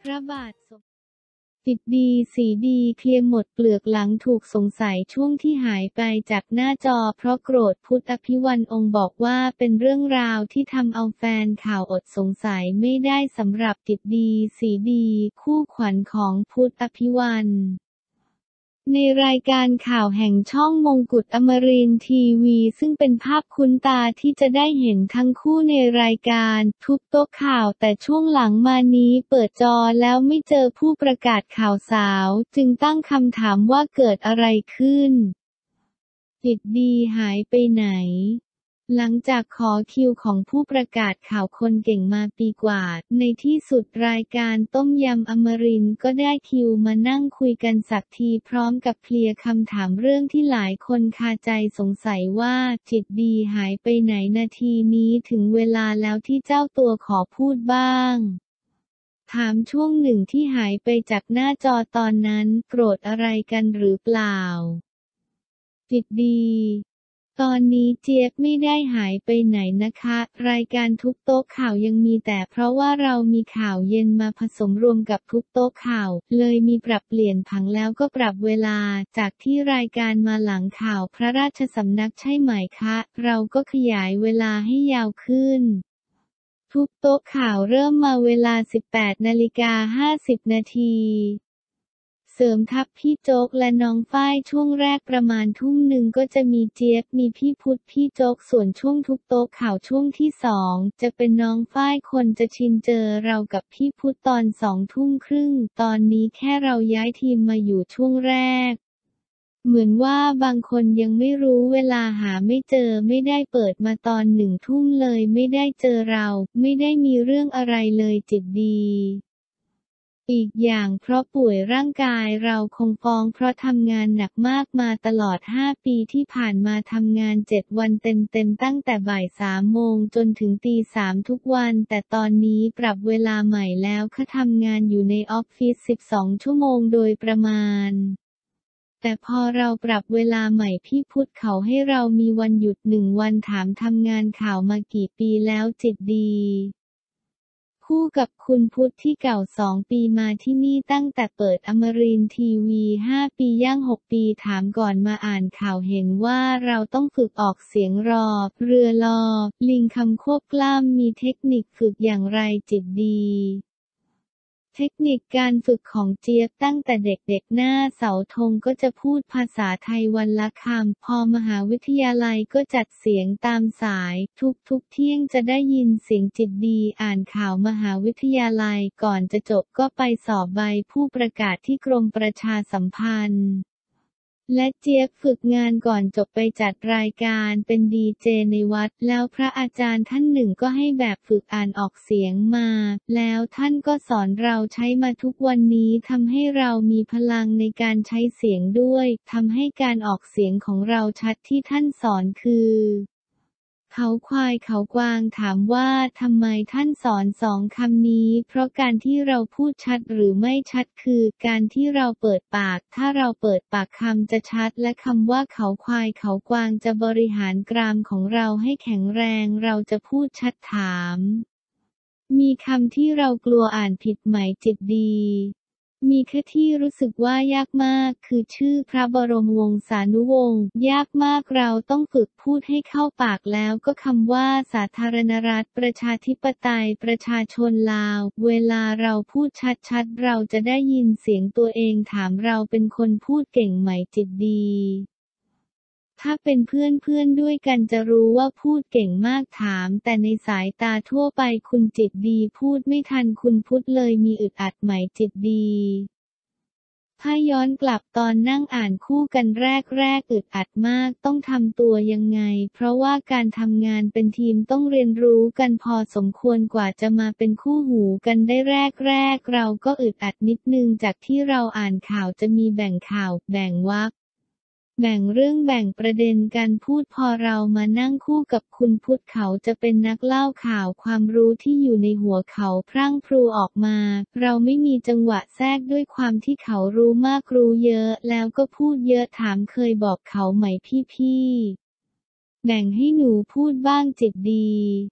ระบาทสมจิตดีสีดีเคลียร์หมดเปลือกหลังถูกสงสัยช่วงที่หายไปจากหน้าจอเพราะโกรธพุทธอภิวันองค์บอกว่าเป็นเรื่องราวที่ทำเอาแฟนข่าวอดสงสัยไม่ได้สำหรับจิตดีสีดีคู่ขวัญของพุทธอภิวันในรายการข่าวแห่งช่องมงกุฎอมรินทร์ทีวีซึ่งเป็นภาพคุ้นตาที่จะได้เห็นทั้งคู่ในรายการทุบโต๊ะข่าวแต่ช่วงหลังมานี้เปิดจอแล้วไม่เจอผู้ประกาศข่าวสาวจึงตั้งคำถามว่าเกิดอะไรขึ้นจิตดีหายไปไหนหลังจากขอคิวของผู้ประกาศข่าวคนเก่งมาปีกว่าในที่สุดรายการต้มยำอมรินทร์ก็ได้คิวมานั่งคุยกันสักทีพร้อมกับเคลียร์คำถามเรื่องที่หลายคนคาใจสงสัยว่าจิตดีหายไปไหนนาทีนี้ถึงเวลาแล้วที่เจ้าตัวขอพูดบ้างถามช่วงหนึ่งที่หายไปจากหน้าจอตอนนั้นโกรธอะไรกันหรือเปล่าจิตดีตอนนี้เจี๊ยบไม่ได้หายไปไหนนะคะรายการทุบโต๊ะข่าวยังมีแต่เพราะว่าเรามีข่าวเย็นมาผสมรวมกับทุบโต๊ะข่าวเลยมีปรับเปลี่ยนผังแล้วก็ปรับเวลาจากที่รายการมาหลังข่าวพระราชสำนักใช่ไหมคะเราก็ขยายเวลาให้ยาวขึ้นทุบโต๊ะข่าวเริ่มมาเวลา 18:50 นาทีเสริมทัพพี่โจ๊กและน้องฝ้ายช่วงแรกประมาณทุ่มหนึ่งก็จะมีเจี๊ยบมีพี่พุทธพี่โจ๊กส่วนช่วงทุบโต๊ะข่าวช่วงที่2จะเป็นน้องฝ้ายคนจะชินเจอเรากับพี่พุทธตอน20:30ตอนนี้แค่เราย้ายทีมมาอยู่ช่วงแรกเหมือนว่าบางคนยังไม่รู้เวลาหาไม่เจอไม่ได้เปิดมาตอน1 ทุ่มเลยไม่ได้เจอเราไม่ได้มีเรื่องอะไรเลยจิตดีอีกอย่างเพราะป่วยร่างกายเราคงฟ้องเพราะทำงานหนักมากมาตลอด5 ปีที่ผ่านมาทำงาน7 วันเต็มๆตั้งแต่บ่าย3 โมงจนถึงตี 3ทุกวันแต่ตอนนี้ปรับเวลาใหม่แล้วค่ะทำงานอยู่ในออฟฟิศ12 ชั่วโมงโดยประมาณแต่พอเราปรับเวลาใหม่พี่พุทธเขาให้เรามีวันหยุด1 วันถามทำงานข่าวมากี่ปีแล้วจิตดีคู่กับคุณพุทธที่เก่า2 ปีมาที่นี่ตั้งแต่เปิดอมรินทร์ทีวี5 ปีย่าง6 ปีถามก่อนมาอ่านข่าวเห็นว่าเราต้องฝึกออกเสียงรอเรือรอลิงคำควบกล้ำมีเทคนิคฝึกอย่างไรจิตดีเทคนิคการฝึกของเจี๊ยบตั้งแต่เด็กๆหน้าเสาธงก็จะพูดภาษาไทยวันละคำพอมหาวิทยาลัยก็จัดเสียงตามสายทุกเที่ยงจะได้ยินเสียงจิตดีอ่านข่าวมหาวิทยาลัยก่อนจะจบก็ไปสอบใบผู้ประกาศที่กรมประชาสัมพันธ์และเจี๊ยบฝึกงานก่อนจบไปจัดรายการเป็นดีเจในวัดแล้วพระอาจารย์ท่านหนึ่งก็ให้แบบฝึกอ่านออกเสียงมาแล้วท่านก็สอนเราใช้มาทุกวันนี้ทำให้เรามีพลังในการใช้เสียงด้วยทำให้การออกเสียงของเราชัดที่ท่านสอนคือเขาควายเขากวางถามว่าทำไมท่านสอน2 คำนี้เพราะการที่เราพูดชัดหรือไม่ชัดคือการที่เราเปิดปากถ้าเราเปิดปากคำจะชัดและคำว่าเขาควายเขากวางจะบริหารกรามของเราให้แข็งแรงเราจะพูดชัดถามมีคำที่เรากลัวอ่านผิดไหมจิตดีมีแค่ที่รู้สึกว่ายากมากคือชื่อพระบรมวงศานุวงศ์ยากมากเราต้องฝึกพูดให้เข้าปากแล้วก็คำว่าสาธารณรัฐประชาธิปไตยประชาชนลาวเวลาเราพูดชัดๆเราจะได้ยินเสียงตัวเองถามเราเป็นคนพูดเก่งไหมจิตดีถ้าเป็นเพื่อนด้วยกันจะรู้ว่าพูดเก่งมากถามแต่ในสายตาทั่วไปคุณจิตดีพูดไม่ทันคุณพุทธเลยมีอึดอัดไหมจิตดีถ้าย้อนกลับตอนนั่งอ่านคู่กันแรกอึดอัดมากต้องทำตัวยังไงเพราะว่าการทำงานเป็นทีมต้องเรียนรู้กันพอสมควรกว่าจะมาเป็นคู่หูกันได้แรกเราก็อึดอัดนิดนึงจากที่เราอ่านข่าวจะมีแบ่งข่าวแบ่งวรรคแบ่งเรื่องแบ่งประเด็นการพูดพอเรามานั่งคู่กับคุณพุทธเขาจะเป็นนักเล่าข่าวความรู้ที่อยู่ในหัวเขาพรั่งพรูออกมาเราไม่มีจังหวะแทรกด้วยความที่เขารู้มากรู้เยอะแล้วก็พูดเยอะถามเคยบอกเขาไหมพี่แบ่งให้หนูพูดบ้างจิตดี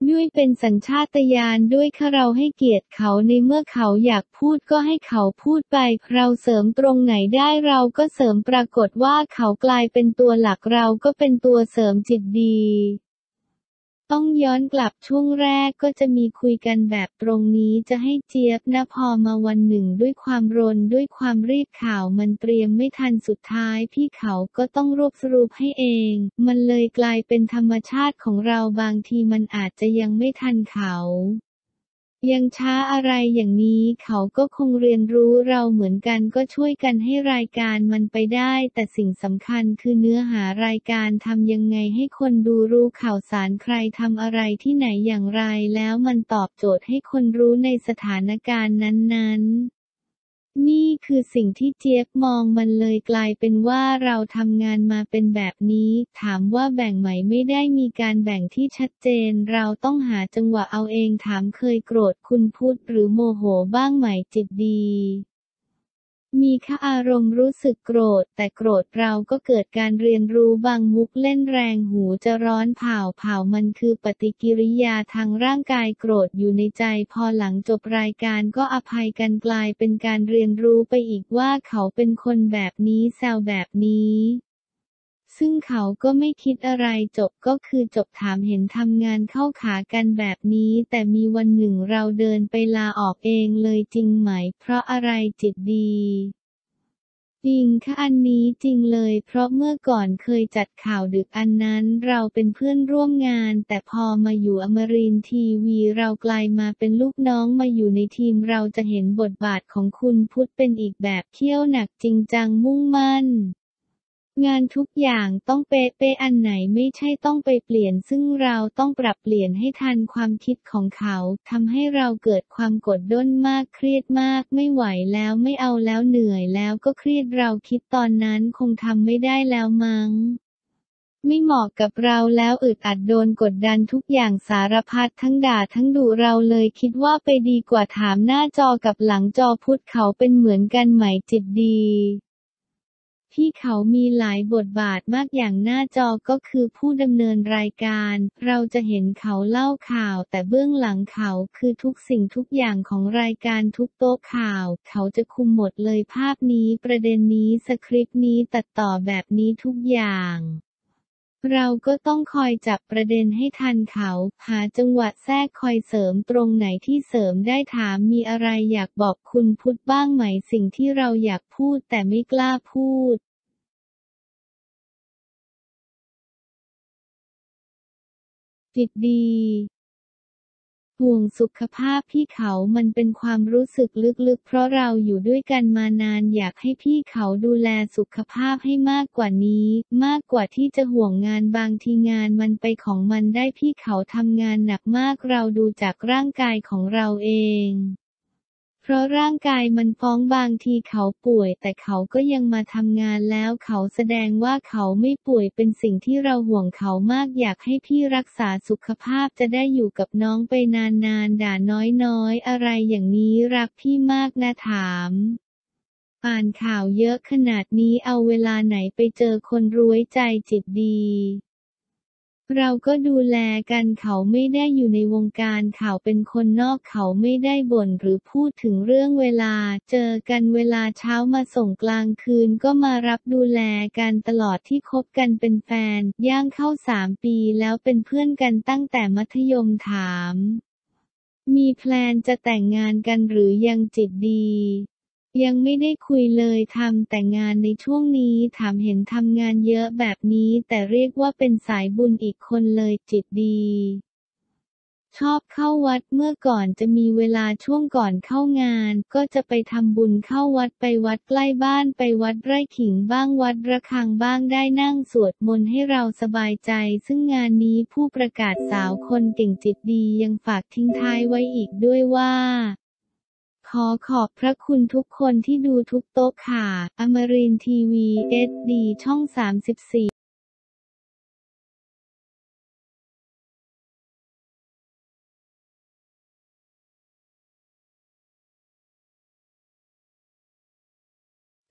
ด้วยเป็นสัญชาตญาณด้วยค่ะเราให้เกียรติเขาในเมื่อเขาอยากพูดก็ให้เขาพูดไปเราเสริมตรงไหนได้เราก็เสริมปรากฏว่าเขากลายเป็นตัวหลักเราก็เป็นตัวเสริมจิตดี ต้องย้อนกลับช่วงแรกก็จะมีคุยกันแบบตรงนี้จะให้เจี๊ยบนะพอมาวันหนึ่งด้วยความรนด้วยความรีบข่าวมันเตรียมไม่ทันสุดท้ายพี่เขาก็ต้องรวบสรุปให้เองมันเลยกลายเป็นธรรมชาติของเราบางทีมันอาจจะยังไม่ทันเขายังช้าอะไรอย่างนี้เขาก็คงเรียนรู้เราเหมือนกันก็ช่วยกันให้รายการมันไปได้แต่สิ่งสำคัญคือเนื้อหารายการทำยังไงให้คนดูรู้ข่าวสารใครทำอะไรที่ไหนอย่างไรแล้วมันตอบโจทย์ให้คนรู้ในสถานการณ์นั้นๆนี่คือสิ่งที่เจี๊ยบมองมันเลยกลายเป็นว่าเราทำงานมาเป็นแบบนี้ถามว่าแบ่งไหมไม่ได้มีการแบ่งที่ชัดเจนเราต้องหาจังหวะเอาเองถามเคยโกรธคุณพุทธหรือโมโหบ้างไหมจิตดีมีค่ะอารมณ์รู้สึกโกรธแต่โกรธเราก็เกิดการเรียนรู้บางมุกเล่นแรงหูจะร้อนเผามันคือปฏิกิริยาทางร่างกายโกรธอยู่ในใจพอหลังจบรายการก็อภัยกันกลายเป็นการเรียนรู้ไปอีกว่าเขาเป็นคนแบบนี้แซวแบบนี้ซึ่งเขาก็ไม่คิดอะไรจบก็คือจบถามเห็นทำงานเข้าขากันแบบนี้แต่มีวันหนึ่งเราเดินไปลาออกเองเลยจริงไหมเพราะอะไรจิตดี จริงค่ะอันนี้จริงเลยเพราะเมื่อก่อนเคยจัดข่าวดึกอันนั้นเราเป็นเพื่อนร่วมงานแต่พอมาอยู่อมรินทร์ทีวีเรากลายมาเป็นลูกน้องมาอยู่ในทีมเราจะเห็นบทบาทของคุณพุทธเป็นอีกแบบเขี้ยวหนักจริงจังมุ่งมั่น งานทุกอย่างต้องเป๊ะๆอันไหนไม่ใช่ต้องไปเปลี่ยนซึ่งเราต้องปรับเปลี่ยนให้ทันความคิดของเขาทำให้เราเกิดความกดด้นมากเครียดมากไม่ไหวแล้วไม่เอาแล้วเหนื่อยแล้วก็เครียดเราคิดตอนนั้นคงทำไม่ได้แล้วมั้งไม่เหมาะกับเราแล้วอึดอัดโดนกดดันทุกอย่างสารพัดทั้งด่าทั้งดุเราเลยคิดว่าไปดีกว่าถามหน้าจอกับหลังจอพุทธเขาเป็นเหมือนกันไหมจิตดี ที่เขามีหลายบทบาทมากอย่างหน้าจอก็คือผู้ดำเนินรายการ เราจะเห็นเขาเล่าข่าวแต่เบื้องหลังเขาคือทุกสิ่งทุกอย่างของรายการทุกโต๊ะข่าว เขาจะคุมหมดเลยภาพนี้ประเด็นนี้สคริปต์นี้ตัดต่อแบบนี้ทุกอย่างเราก็ต้องคอยจับประเด็นให้ทันเขาหาจังหวะแทรกคอยเสริมตรงไหนที่เสริมได้ถามมีอะไรอยากบอกคุณพุทธบ้างไหมสิ่งที่เราอยากพูดแต่ไม่กล้าพูด จิตดีห่วงสุขภาพพี่เขามันเป็นความรู้สึกลึกๆเพราะเราอยู่ด้วยกันมานานอยากให้พี่เขาดูแลสุขภาพให้มากกว่านี้มากกว่าที่จะห่วงงานบางทีงานมันไปของมันได้พี่เขาทำงานหนักมากเราดูจากร่างกายของเราเองเพราะร่างกายมันฟ้องบางทีเขาป่วยแต่เขาก็ยังมาทำงานแล้วเขาแสดงว่าเขาไม่ป่วยเป็นสิ่งที่เราห่วงเขามากอยากให้พี่รักษาสุขภาพจะได้อยู่กับน้องไปนานๆด่าน้อยๆอะไรอย่างนี้รักพี่มากนะถามอ่านข่าวเยอะขนาดนี้เอาเวลาไหนไปเจอคนรวยใจจิตดี เราก็ดูแลกันเขาไม่ได้อยู่ในวงการข่าวเป็นคนนอกเขาไม่ได้บ่นหรือพูดถึงเรื่องเวลาเจอกันเวลาเช้ามาส่งกลางคืนก็มารับดูแลกันตลอดที่คบกันเป็นแฟนย่างเข้า3 ปีแล้วเป็นเพื่อนกันตั้งแต่มัธยมถามมีแพลนจะแต่งงานกันหรือยังจิตดียังไม่ได้คุยเลยทำแต่งานในช่วงนี้ถามเห็นทำงานเยอะแบบนี้แต่เรียกว่าเป็นสายบุญอีกคนเลยจิตดีชอบเข้าวัดเมื่อก่อนจะมีเวลาช่วงก่อนเข้างานก็จะไปทำบุญเข้าวัดไปวัดใกล้บ้านไปวัดไร่ขิงบ้างวัดระฆังบ้างได้นั่งสวดมนต์ให้เราสบายใจซึ่งงานนี้ผู้ประกาศสาวคนเก่งจิตดียังฝากทิ้งท้ายไว้อีกด้วยว่าขอขอบพระคุณทุกคนที่ดูทุกโต๊ะข่าวอมรินทร์ทีวี HD ช่อง34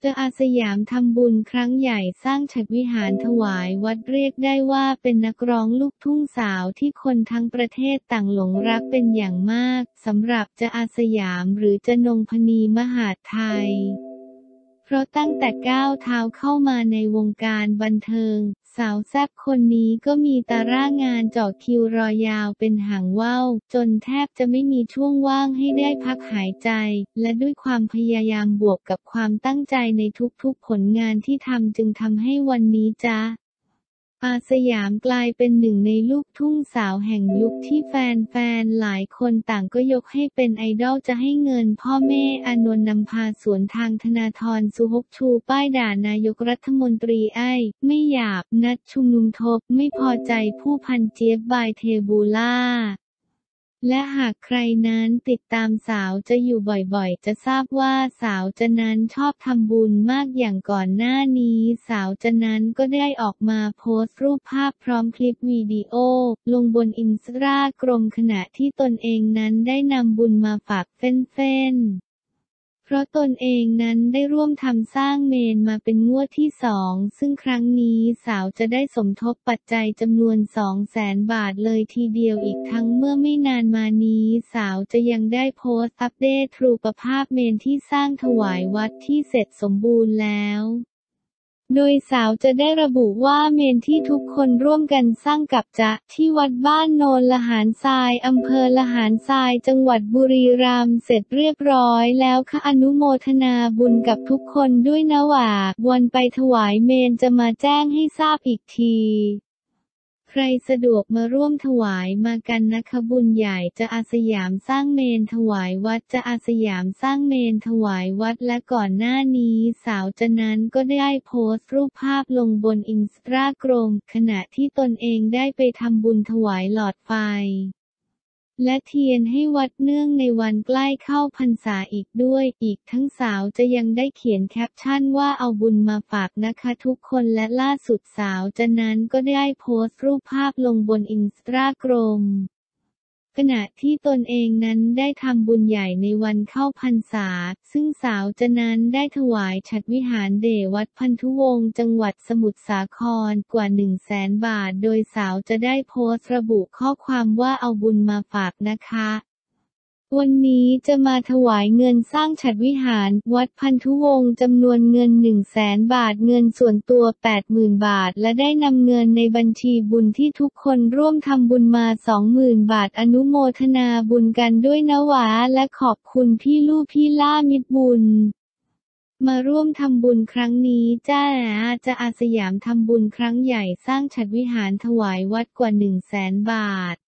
จะอาสยามทำบุญครั้งใหญ่สร้างฉัตรวิหารถวายวัดเรียกได้ว่าเป็นนักร้องลูกทุ่งสาวที่คนทั้งประเทศต่างหลงรักเป็นอย่างมากสำหรับจะอาสยามหรือจะนงพนีมหาดไทยเพราะตั้งแต่ก้าวเท้าเข้ามาในวงการบันเทิงสาวแซ่บคนนี้ก็มีตารางงานเจาะคิวรอยาวเป็นหางว่าวจนแทบจะไม่มีช่วงว่างให้ได้พักหายใจและด้วยความพยายามบวกกับความตั้งใจในทุกๆผลงานที่ทำจึงทำให้วันนี้จ๊ะอาสยามกลายเป็นหนึ่งในลูกทุ่งสาวแห่งยุคที่แฟนๆหลายคนต่างก็ยกให้เป็นไอดอลจะให้เงินพ่อแม่อานนท์นำพาสวนทางธนาธรสุฮกชูป้ายด่านายกรัฐมนตรีไม่หยาบนัดชุมนุมทบไม่พอใจผู้พันเจี๊ยบบายเทบูล่าและหากใครนั้นติดตามสาวจะอยู่บ่อยๆจะทราบว่าสาวจะนั้นชอบทำบุญมากอย่างก่อนหน้านี้สาวจะนั้นก็ได้ออกมาโพสต์รูปภาพพร้อมคลิปวิดีโอลงบนอินสตาแกรมขณะที่ตนเองนั้นได้นำบุญมาฝากแฟนๆเพราะตนเองนั้นได้ร่วมทำสร้างเมนมาเป็นงวดที่2ซึ่งครั้งนี้สาวจะได้สมทบปัจจัยจำนวน 200,000 บาทเลยทีเดียวอีกทั้งเมื่อไม่นานมานี้สาวจะยังได้โพสต์อัปเดตรูปภาพเมนที่สร้างถวายวัดที่เสร็จสมบูรณ์แล้วโดยสาวจะได้ระบุว่าเมนที่ทุกคนร่วมกันสร้างกับจ๊ะที่วัดบ้านโนนละหารทรายอำเภอละหารทรายจังหวัดบุรีรัมย์เสร็จเรียบร้อยแล้วค่ะอนุโมทนาบุญกับทุกคนด้วยนะหว่าวันไปถวายเมนจะมาแจ้งให้ทราบอีกทีใครสะดวกมาร่วมถวายมากันนะคะบุญใหญ่จะอาสยามสร้างเมนถวายวัดจะอาสยามสร้างเมนถวายวัดและก่อนหน้านี้สาวจะนั้นก็ได้โพสต์รูปภาพลงบนอินสตาแกรมขณะที่ตนเองได้ไปทำบุญถวายหลอดไฟและเทียนให้วัดเนื่องในวันใกล้เข้าพรรษาอีกด้วยอีกทั้งสาวจะยังได้เขียนแคปชั่นว่าเอาบุญมาฝากนะคะทุกคนและล่าสุดสาวจะนั้นก็ได้โพสต์รูปภาพลงบนอินสตาแกรมขณะที่ตนเองนั้นได้ทำบุญใหญ่ในวันเข้าพรรษาซึ่งสาวจะนั้นได้ถวายฉัตรวิหารเดชวัดพันธุวงศ์จังหวัดสมุทรสาครกว่า 100,000 บาทโดยสาวจะได้โพสต์ระบุข้อความว่าเอาบุญมาฝากนะคะวันนี้จะมาถวายเงินสร้างฉัตรวิหารวัดพันธุวงศ์จำนวนเงิน 100,000 บาทเงินส่วนตัว 80,000 บาทและได้นำเงินในบัญชีบุญที่ทุกคนร่วมทำบุญมา 20,000 บาทอนุโมทนาบุญกันด้วยนะหวาและขอบคุณพี่ลู่พี่ล่ามิตรบุญมาร่วมทำบุญครั้งนี้จะอาสยามทำบุญครั้งใหญ่สร้างฉัตรวิหารถวายวัดกว่า 100,000 บาท